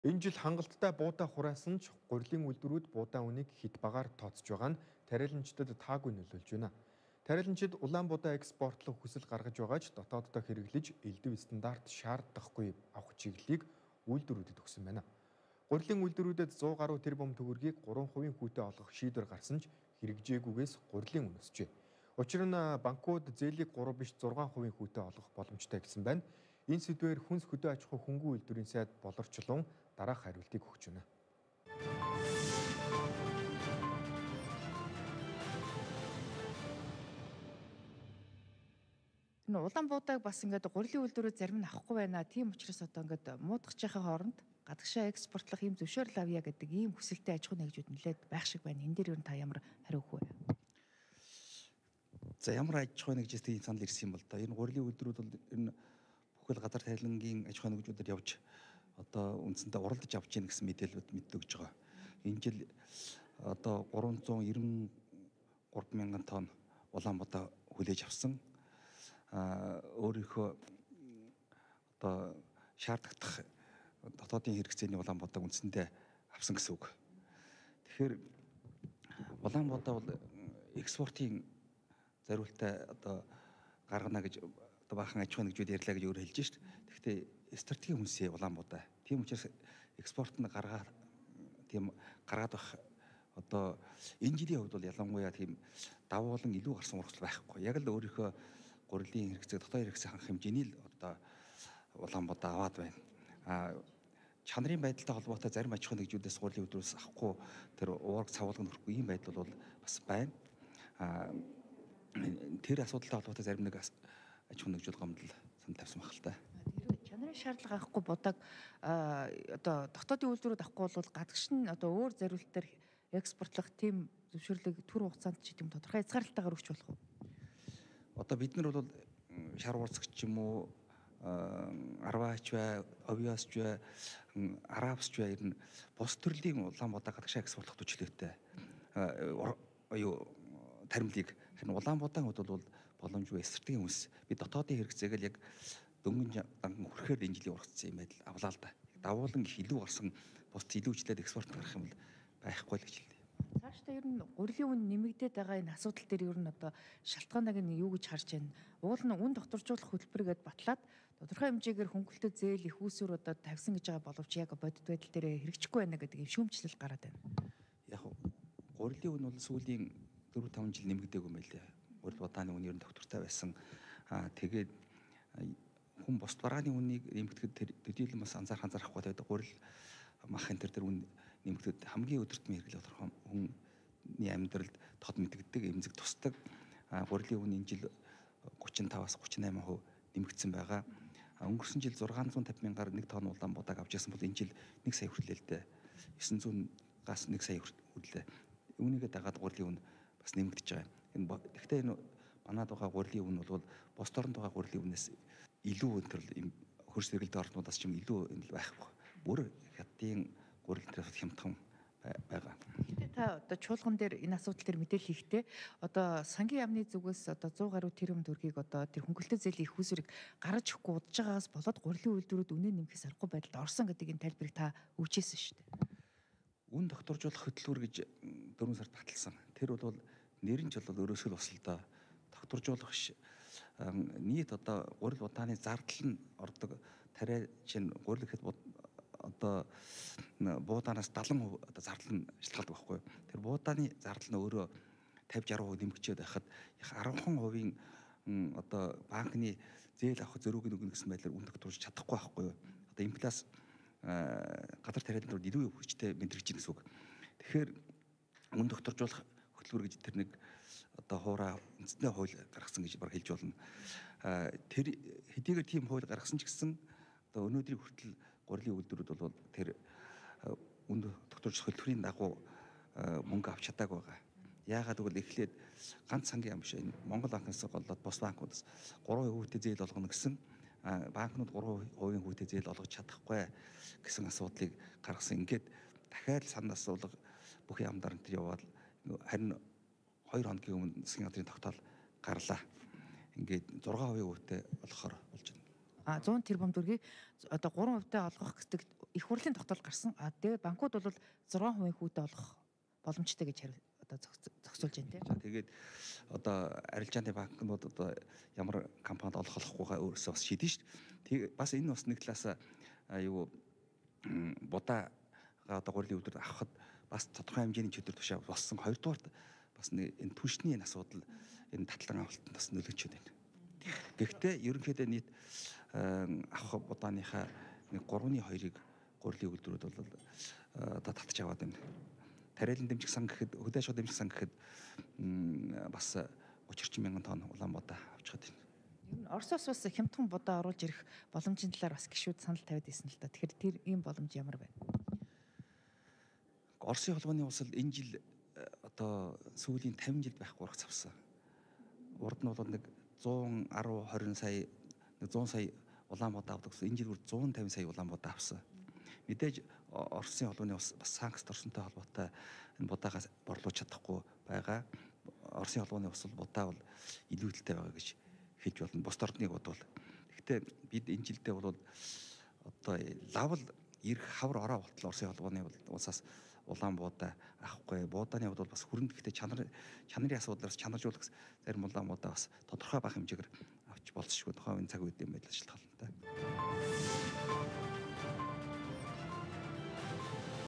Энэ жил хангалттай буудаа хураасан ч гурилын үйлдвэрүүд буудаа үнийг хэд багаар тооцож байгаа нь тариаланчдад таагүй нөлөөлж байна. Тариаланчид улаан буудаа экспортлох хүсэл гаргаж байгаа ч дотооддоо хэрэглэж элдв стандарт шаарддаггүй авах чиглэлийг үйлдвэрүүдэд өгсөн байна. Гурилын үйлдвэрүүдэд 100 гаруй тэрбум төгрөгийг 3% хүүтэй олгох шийдвэр гарсан ч хэрэгжээгүйгээс гурилын үн өсжээ. Учир нь банкуд зээлийг 3 биш 6% хүүтэй олгох боломжтой гэсэн байна. Энэ сэдвээр хүнс хөдөө аж ахуй хөнгөн үйлдвэрийн сайд боловчлон дараах хариултыг өгч байна. Улаан буудааг бас ингээд гурилын үйлдвэрүүд зарим нь авахгүй байна. Тийм учраас одоо ингээд муудахчийнхаа хооронд гадагшаа экспортлох ийм зөвшөөрөл авъя гэдэг ийм хүсэлтэй аж ахуй нэгжүүд нэлээд байх шиг байна. Энэ дээр юу та ямар хариу өгөх вэ? За ямар аж ахуй нэгжээс тийм санал ирсэн юм бол та энэ гурилын үйлдвэрүүд бол энэ бүхэл газар тайлангийн аж ахуй нэгжүүдэд явж одоо үндсэндээ уралдаж авч ийн гэсэн мэдээлэлүүд мэддэг байгаа. Энэ жил одоо 393 мянган тонн улаан буудаа хүлээж авсан. Өөрийнхөө одоо шаардлагатай дотоодын хэрэгцээний улаан буудааг үндсэндээ авсан гэсэн үг. Тэгэхээр улаан буудаа бол экспортын зориултаа одоо гаргана гэж одоо баахан аж ахуй нэгжүүд ярьлаа гэж өөрөө хэлж шít. Гэхдээ стратегийн хүнсээ улаан буудаа. Тийм учраас экспорт нь гаргаад байх одоо энэ жилийн хувьд бол ялангуяа тийм давуулан илүү гарсан урсгал байхгүй. Яг л өөрийнхөө гурилын хэрэгцээ, дотоод хэрэгцээ хангах хэмжээний л одоо улаан буудаа аваад байна. Чанарын байдалтай холбоотой зарим аж ахуй нэгжүүдээс гурилын үйлдвэрээс авахгүй тэр уурга цавуулганд хүрэхгүй ийм байдал бол бас байна. Тэр асуудалтай холбоотой зарим нэг аж ахуй нэгжүүд гомдол санал тавьсан баг л та. Тэр чанарын шаардлага авахгүй буудааг одоо дотоодын үйлдвэрүүд авахгүй бол гадагш нь одоо өөр зориултаар экспортлох тийм зөвшөөрлийг түр хугацаанд ч тийм тодорхой хязгаарлалтаагаар өгч болох уу? Одоо бид нар бол шар уурцагч юм уу, арваач бай, овиасч бай, арабсч бай ер нь бус төрлийн улаан буудаа гадагшаа экспортлох төчлөөтэй таримлыг харин улаан буудаан хувьд бол боломжгүй стратегийн хүнс. Би дотоодын хэрэгцээг л яг дөнгөн данхан хүрэхээр энэ жилийн ургацсан юм байдал авлаа л да. Давуулан их илүү гарсан бус илүүжлээд экспорт гарах юм бол байхгүй л гэж хэлдэг. Цаашдаа ер нь гурилын үн нэмэгдээд байгаа энэ асуудал дээр ер нь одоо шалтгааныг нь юу гэж харж байна? Уул нь үн докторжуулах хөтөлбөргээд батлаад тодорхой хэмжээгээр хөнгөлөлтөд зээл их усүр одоо тавьсан гэж байгаа боловч яг бодит байдал дээр хэрэгжихгүй байна гэдэг юм шүүмжлэл гараад байна. Яг гурилын үн бол сүүлийн 4-5 жил нэмэгдээгүй юм байлээ. Гурил буудааны үн ер нь доктортой байсан. Тэгээд хүн бус барааны үнийг нэмэгдэхэд төдийлөн бас анзаарахгүй байдаг. Гурил мах энэ төр үн нэмэгдэхэд хамгийн өдөртмөн хэрэглээ тодорхой хүний амьдралд тод мэдэгддэг, эмзэг тусдаг. Гурилын үн энэ жил 35-аас 38% нэмэгдсэн байгаа. Өнгөрсөн жил 650 мянгаар 1 тонн улаан буудааг авч ясан бол энэ жил 1 сая хүрлээ л дээ. 900-аас 1 сая хүрлээ. Үүнийгээ дагаад гурилын үн бас нэмэгдэж байгаа. Гэхдээ энэ манад байгаа гурилын үн бол бос дорнд байгаа гурилын үнээс илүү өндөр хөрс хэрэглэдэг орнуудаас ч юм илүү энэ байхгүй. Бүр хятадын гурил төрөс хямдхан байгаа. Гэтэ та одоо чуулган дээр энэ асуудал дээр мэдээлэл хийхдээ одоо сангийн яамны зүгээс одоо 100 гаруй тэрбум төгрөгийг одоо тэр хөнгөлөлтөд зээлийн их усүрийг гаргаж өгөхгүй удаж байгаагаас болоод гурилын үйлдвэрүүд үнэ нэмэхээс аргагүй байдалд орсон гэдэг энэ тайлбарыг та өгчээсэн шүү дээ. Үн докторжуулах хөтөлбөр гэж 4 сард баталсан. Тэр бол нэрэн ч бол өрөөсгөл бослоо. Докторжуулах нийт одоо гурил буудааны зардал нь ордог тариа чинь гурил гэхэд одоо буудаанаас 70% одоо зардал нь шалтгаалдаг байхгүй юу. Тэр буудааны зардал нь өөрөө 50-60% нэмэгчээд байхад яг 10% одоо банкны зээл авах зориуг өгнө гэсэн байдлаар үн докторж чадахгүй байхгүй юу. Одоо инфляц гадар тариалан руу илүү хүчтэй мэдрэгч чинь гэсэн үг. Тэгэхээр үн докторжуулах хөтөлбөр гэж тэр нэг одоо хуурай үндэсний хууль гаргасан гэж баг хэлж болно. Тэр хэдийгээр тийм хууль гаргасан ч гэсэн одоо өнөөдрийн хүртэл гурилын үйлдвэрүүд бол тэр үн докторжуулах хөтөлбөрийн дагуу мөнгө авч чадаагүй байгаа. Яагаад гэвэл эхлээд ганц сангийн ам биш энэ Монгол банкнаас голлоод бос банкудаас 3% хүүтэй зээл олгоно гэсэн банкнууд 3% хүүтэй зээл олгож чадахгүй гэсэн асуудлыг гаргасан. Ингээд дахиад санал асуулга бүх яамдар энэ яваад харин 2 хоногийн өмнө засгийн газрын тогтоол гарлаа. Ингээд 6% хүүтэй олохоор болж байна. 100 тэрбум төгрөгийг одоо 3% олгох гэдэг их хурлын тогтоол гарсан. Тэгээд банкуд бол 6% хүүтэй олох боломжтой гэж одоо зохицуулж байна тийм. За тэгээд одоо арилжааны банкнууд одоо ямар компанид олох болохгүйгаа өөрөөсөө бас шийдэн шүү дээ. Бас энэ бас нэг талаас юу будаага одоо гурилын үйлдвэр авахд бас тодорхой хэмжээний чөлөө тушаа болсон. Хоёрдугаарт бас энэ түншний энэ асуудал энэ татлан авалтанд бас нөлөөч байна. Гэхдээ ерөнхийдөө нийт авах будааныхаа нэг 3/2-ыг гурилын үйлдвэрүүд бол одоо татж аваад байна. Тариалан дэмжих сан гэхэд хөдөө аж ахуйн дэмжих сан гэхэд бас 30 мянган тонн улаан будаа авчихад байна. Ер нь Оросоос бас хямдхан будаа оруулж ирэх боломжийн талаар бас гишүүд санал тавиад ирсэн л та. Тэгэхээр тэр ийм боломж ямар байна? Оросын холбооны улс л энэ жил одоо сүүлийн 50 жилд байхгүй урах завсан. Урд нь бол нэг 110 20 сая 100 сая улаан будаа авдаг гэсэн. Энэ жил бүр 150 сая улаан будаа авсан. Мэдээж Оросын холбооны улс бас санкц орсонтой холбоотой энэ будаагаас борлуулж чадахгүй байгаа. Оросын холбооны улс бол будаа бол илүү хөлтэй байгаа гэж хэлж болно. Бус ордныг бодвол. Гэхдээ бид энэ жилдээ бол одоо лавл ирэх хавар ороо болтол Оросын холбооны улсаас улаан будаа авахгүй. Будааны хувьд бол бас хүрэн гэхдээ чанарын асуудлаас чанаржуулах зарим улаан будаа бас тодорхой бага хэмжээгээр авч болцсошгүй. Тухайн цаг үед юм байл ажиллах талантай.